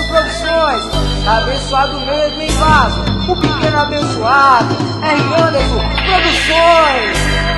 Produções, abençoado mesmo em vaso, o pequeno abençoado, R. Anderson Produções.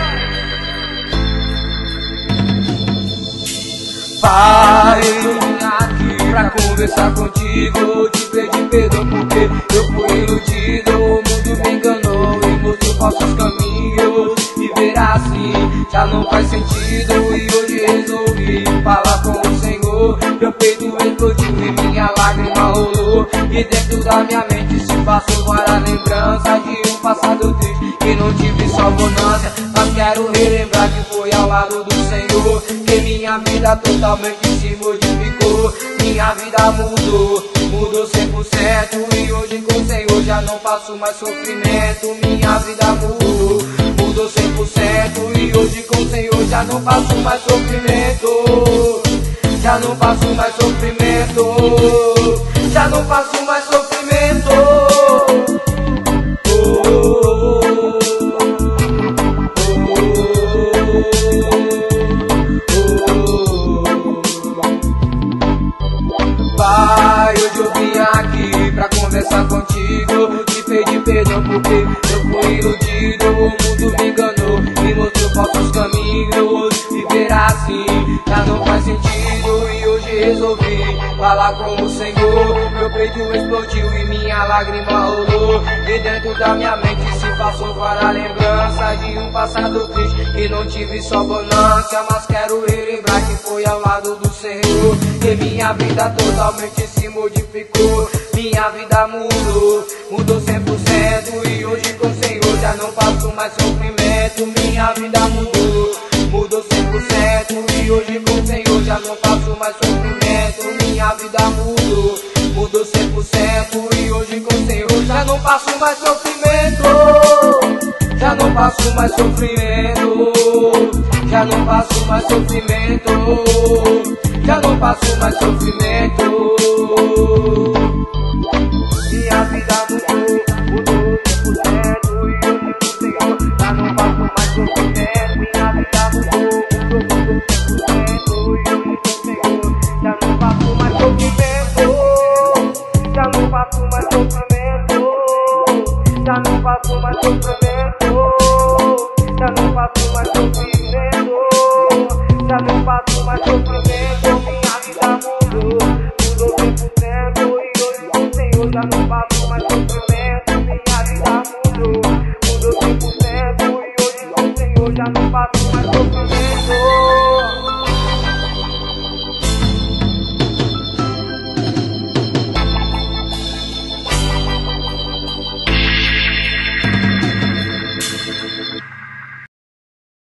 Pai, eu vim aqui pra conversar contigo, te pedir perdão porque eu fui iludido. O mundo me enganou e mostrou falsos caminhos. Viver assim já não faz sentido e hoje resolvi falar com o Senhor. Meu peito explodiu e minha lágrima rolou, e dentro da minha mente se passou várias lembranças de um passado triste que não tive só bonança. Mas quero relembrar que foi ao lado do Senhor que minha vida totalmente se modificou. Minha vida mudou 100%, e hoje com o Senhor já não passo mais sofrimento. Minha vida mudou 100%, e hoje com o Senhor já não passo mais sofrimento. Já não passo mais sofrimento. Já não passo mais sofrimento. Pai, hoje eu vim aqui pra conversar contigo, te pedir perdão porque eu fui iludido. O mundo me enganou, me mostrou falsos caminhos. Viver assim já não faz sentido e hoje resolvi falar com o Senhor. Meu peito explodiu e minha lágrima rolou, e dentro da minha mente se passou várias lembranças de um passado triste que não tive só bonança. Mas quero relembrar que foi ao lado do Senhor que minha vida totalmente se modificou. Minha vida mudou 100%, e hoje com o Senhor já não passo mais sofrimento. Minha vida mudou 100%, e hoje com o Senhor já não passo mais sofrimento. Minha vida mudou 100%, e hoje com o Senhor já não passo mais sofrimento. Já não passo mais sofrimento. Já não passo mais sofrimento. Já não passo mais sofrimento. Minha vida mudou 100%, e hoje com o Senhor já não passo mais sofrimento. Minha vida mudou 100%, e hoje com o Senhor já não passo mais sofrimento. Já não passo mais sofrimento. Já não passo mais sofrimento.